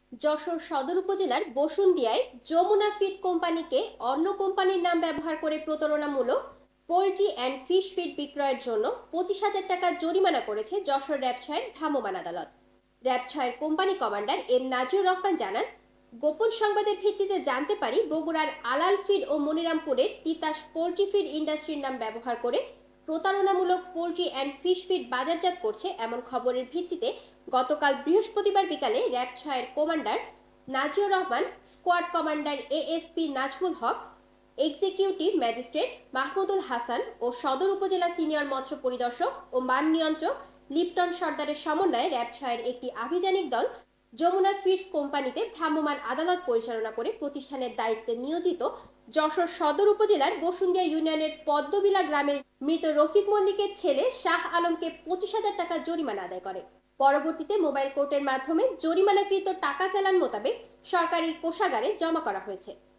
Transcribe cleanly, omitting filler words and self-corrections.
যশোর সদর উপজেলার বসুন্দিয়ায় যমুনা ফিড কোম্পানিকে অন্য কোম্পানির নাম ব্যবহার করে প্রতারণামূলক পোল্ট্রি অ্যান্ড ফিশ ফিড বিক্রয়ের জন্য 25,000 টাকা জরিমানা করেছে যশোর র্যাব-৬ ভ্রাম্যমাণ আদালত। র্যাব-৬ company commander M Naziur Rahman জানান, গোপন সংবাদের ভিত্তিতে জানতে পারি বগুড়ার আলাল ফিড ও মনিরামপুরের তিতাস পোল্ট্রি ফিড ইন্ডাস্ট্রির নাম ব্যবহার করে প্রতারণামূলক পোল্ট্রি অ্যান্ড ফিশ ফিড বাজারজাত করছে এমন খবরের ভিত্তিতে গতকাল বৃহস্পতিবার বিকালে র্যাব-৬ commander Naziur Rahman, squad commander ASP Nazmul Haque, executive magistrate Mahmudul Hasan ও সদর উপজেলা সিনিয়র মৎস্য পরিদর্শক ও মান নিয়ন্ত্রক লিপ্টন সর্দারের সমন্বয়ে র্যাব-৬ একটি আভিযানিক দল যমুনা ফিডস কোম্পানিতে ভ্রাম্যমাণ আদালত পরিচালনা করে প্রতিষ্ঠানের দায়িত্বে নিয়োজিত যশোর সদর উপজেলার বসুন্দিয়া ইউনিয়নের পদ্মবিলা গ্রামের মৃত রফিক মল্লিকের ছেলে শাহ আলমকে 25,000 টাকা জরিমানা আদায় করে। পরবর্তীতে মোবাইল কোর্টের মাধ্যমে জরিমানাকৃত টাকা চালান মোতাবেক সরকারি কোষাগারে জমা করা হয়েছে।